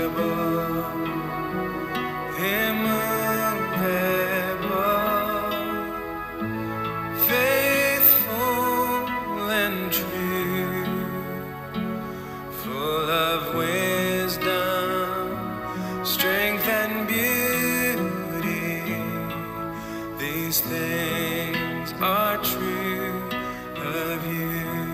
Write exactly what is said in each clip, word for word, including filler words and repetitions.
unchangeable, immovable, faithful and true, full of wisdom, strength and beauty. These things are true of you.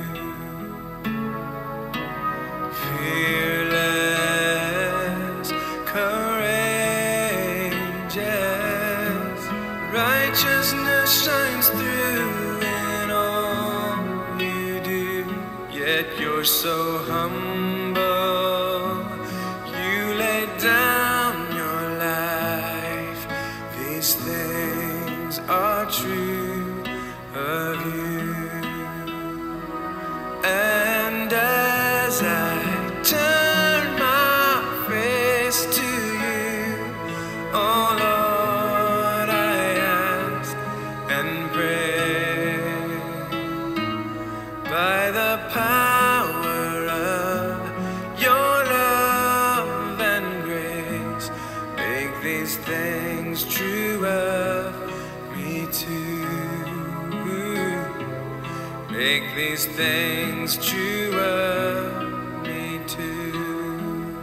Fearless, courageous, righteousness shines through in all you do. Yet you're so humble, you lay down your life. These things are true of you. And as I turn my face to you, oh Lord, I ask and pray, by the power of your love and grace, make these things true of me too. Make these things true of me too.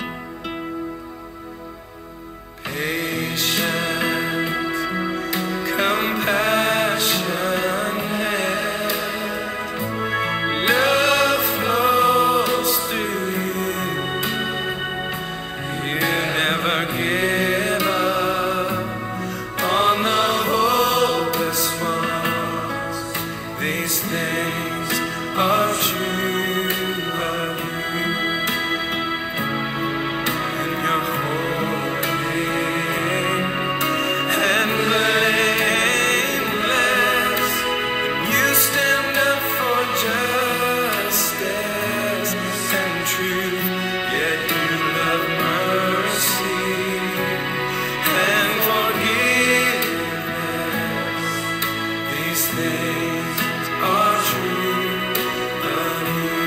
Patient, compassionate, love flows through you. You never give up on the hopeless ones. These things are true of you, and you're holy and blameless. You stand up for justice and truth, yet you love mercy and forgiveness. These things are true of you.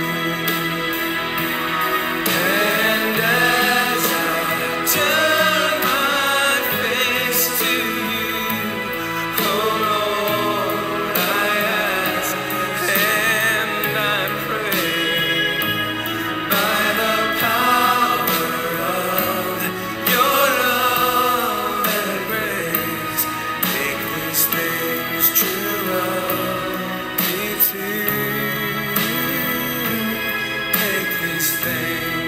And as I turn my face to you, oh Lord, I ask and I pray, by the power of your love and grace, make these things true of me too. Make these things